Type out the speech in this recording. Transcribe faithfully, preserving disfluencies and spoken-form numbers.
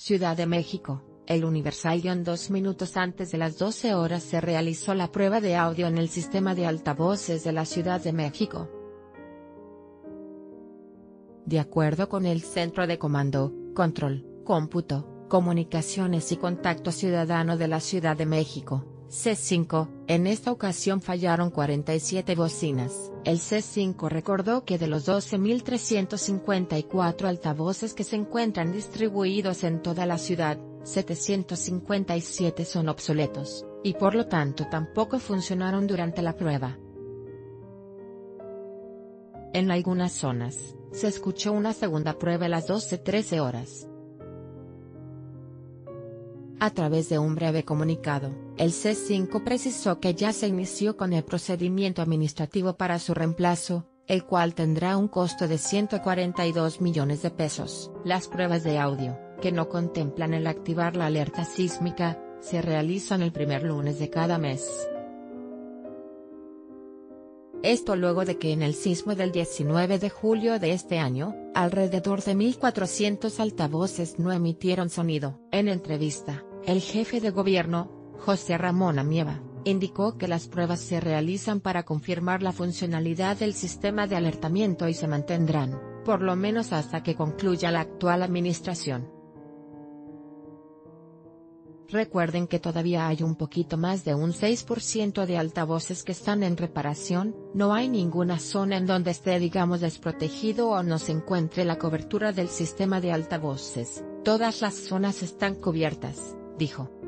Ciudad de México. El Universal. Dos minutos antes de las doce horas se realizó la prueba de audio en el sistema de altavoces de la Ciudad de México. De acuerdo con el Centro de Comando, Control, Cómputo, Comunicaciones y Contacto Ciudadano de la Ciudad de México, C cinco, en esta ocasión fallaron cuarenta y siete bocinas. El C cinco recordó que de los doce mil trescientos cincuenta y cuatro altavoces que se encuentran distribuidos en toda la ciudad, setecientos cincuenta y siete son obsoletos, y por lo tanto tampoco funcionaron durante la prueba. En algunas zonas, se escuchó una segunda prueba a las doce trece horas. A través de un breve comunicado, el C cinco precisó que ya se inició con el procedimiento administrativo para su reemplazo, el cual tendrá un costo de ciento cuarenta y dos millones de pesos. Las pruebas de audio, que no contemplan el activar la alerta sísmica, se realizan el primer lunes de cada mes. Esto luego de que en el sismo del diecinueve de julio de este año, alrededor de mil cuatrocientos altavoces no emitieron sonido. En entrevista, el jefe de gobierno, José Ramón Amieva, indicó que las pruebas se realizan para confirmar la funcionalidad del sistema de alertamiento y se mantendrán, por lo menos hasta que concluya la actual administración. Recuerden que todavía hay un poquito más de un seis por ciento de altavoces que están en reparación, no hay ninguna zona en donde esté digamos desprotegido o no se encuentre la cobertura del sistema de altavoces, todas las zonas están cubiertas, dijo.